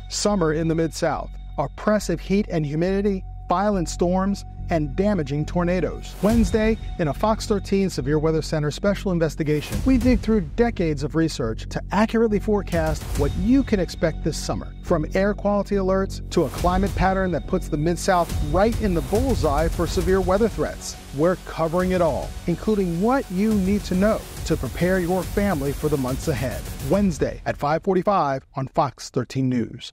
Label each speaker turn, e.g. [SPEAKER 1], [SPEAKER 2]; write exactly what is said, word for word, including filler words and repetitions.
[SPEAKER 1] Summer in the Mid-South, oppressive heat and humidity, violent storms, and damaging tornadoes. Wednesday, in a Fox thirteen Severe Weather Center special investigation, we dig through decades of research to accurately forecast what you can expect this summer. From air quality alerts to a climate pattern that puts the Mid-South right in the bullseye for severe weather threats. We're covering it all, including what you need to know to prepare your family for the months ahead. Wednesday at five forty-five on Fox thirteen News.